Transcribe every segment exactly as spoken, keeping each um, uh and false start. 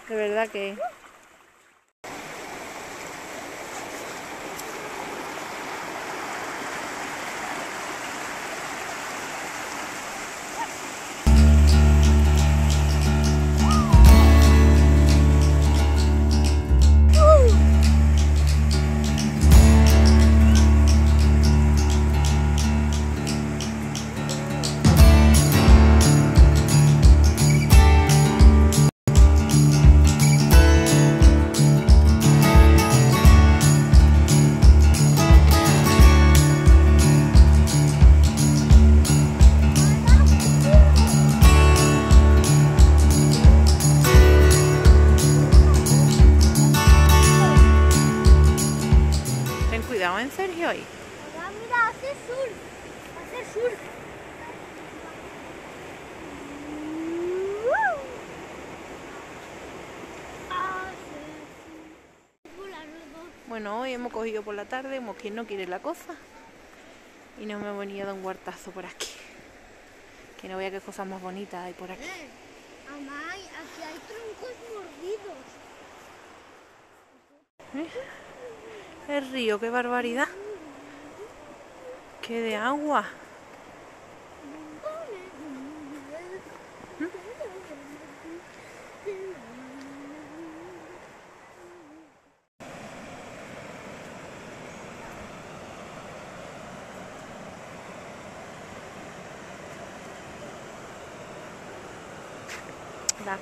De verdad que... Cuidado en Sergio ahí. Mira, mira, hace surf. Hace surf. Bueno, hoy hemos cogido por la tarde, Mosquín no quiere la cosa. Y nos hemos venido a dar un huertazo por aquí. Que no vea qué cosas más bonitas hay por aquí. Eh, mamá, aquí hay troncos mordidos. ¿Eh? El río, qué barbaridad. Qué de agua. ¿Mm? Da.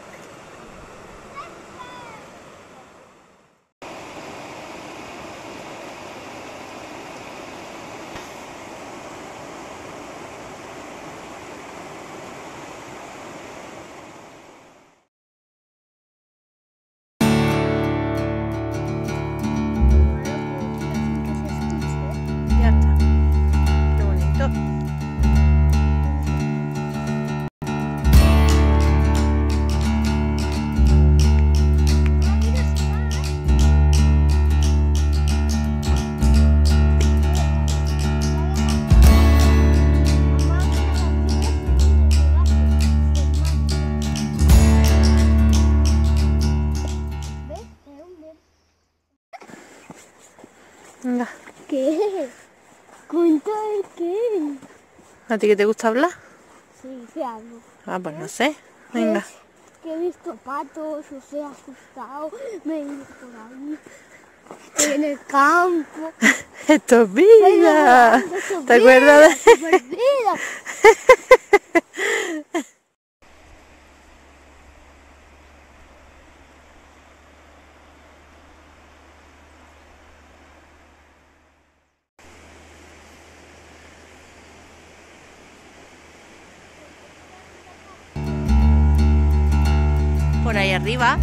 Ya está. Qué bonito. Venga. ¿Qué? Cuéntame qué. ¿A ti que te gusta hablar? Sí, sí hablo. Ah, pues no sé. Venga. Que he visto patos, os he asustado, me he ido por ahí. Estoy en el campo. Esto es vida. ¿Te acuerdas de...? ¡Super vida! Por ahí arriba.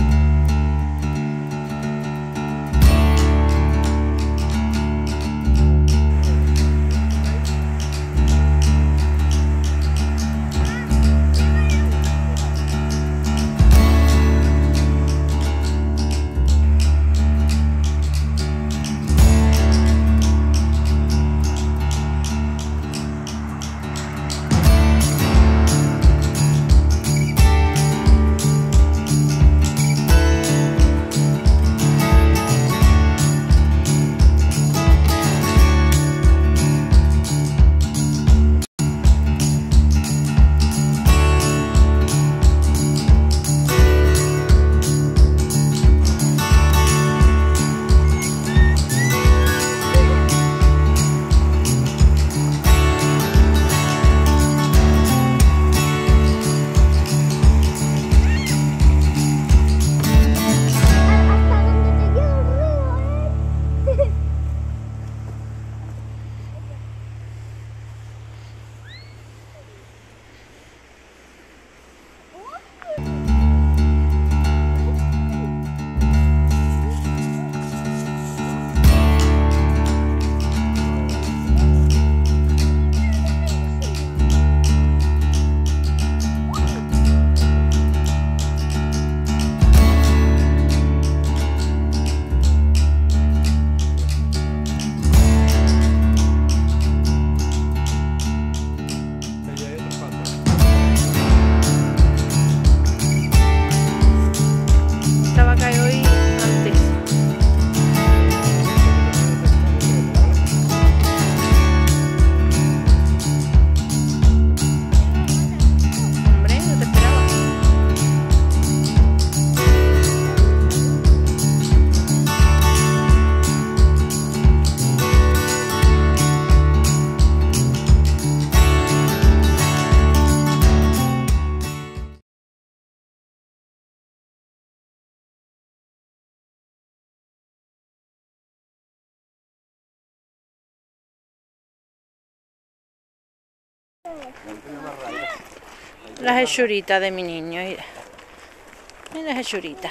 Las hechuritas de mi niño, mira. Mira las hechuritas.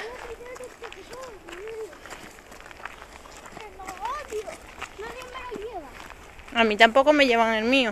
A mí tampoco me llevan el mío.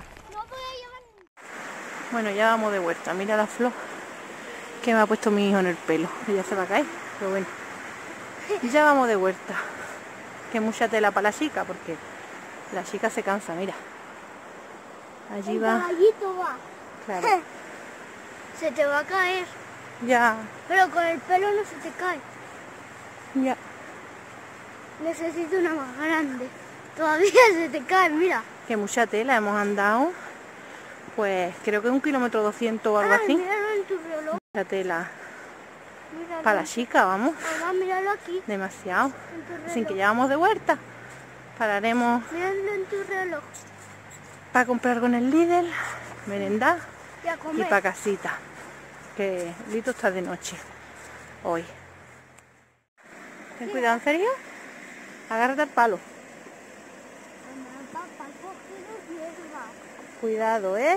Bueno, ya vamos de vuelta. Mira la flor que me ha puesto mi hijo en el pelo. Ya se va a caer, pero bueno. Ya vamos de vuelta. Que mucha tela para la chica, porque la chica se cansa, mira. Allí El va. caballito va. Claro. Se te va a caer. Ya, Pero con el pelo no se te cae. ya. Necesito una más grande. Todavía se te cae, mira. Que mucha tela hemos andado. Pues creo que un kilómetro doscientos o algo Ay, así. míralo en tu reloj. Mucha tela. Míralo. Para la chica, vamos. Mamá, míralo aquí. Demasiado. En tu reloj. Así que ya vamos de vuelta. Pararemos Míralo en tu reloj. para comprar con el Lidl, merendar Y a y comer. para casita. Que Lito está de noche hoy. Ten cuidado, ¿en serio? Agárrate al palo. Mamá, papá, coge hierba. Cuidado, ¿eh?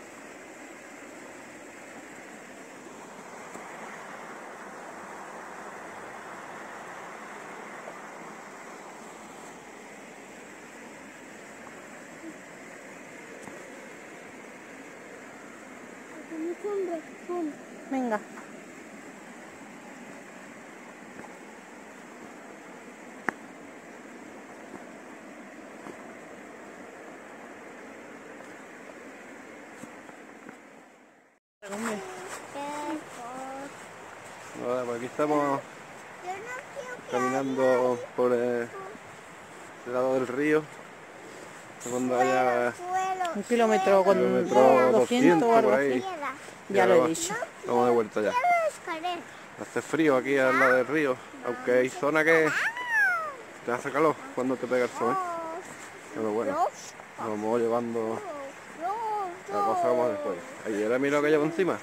Hace mucho hombre. Pum. Venga. Hombre, Ahora, pues aquí estamos Yo no quiero que caminando por el, el lado del río. Cuando haya suelo. un kilómetro con kilómetro doscientos o algo por así. ahí. Quiera. Ya lo he dicho. Vamos de vuelta ya. Escalera. Hace frío aquí al lado del río, aunque hay zona que te hace calor cuando te pega el sol. ¿Eh? Pero bueno, nos vamos llevando la cosa como después. Ayer mira lo que llevo encima.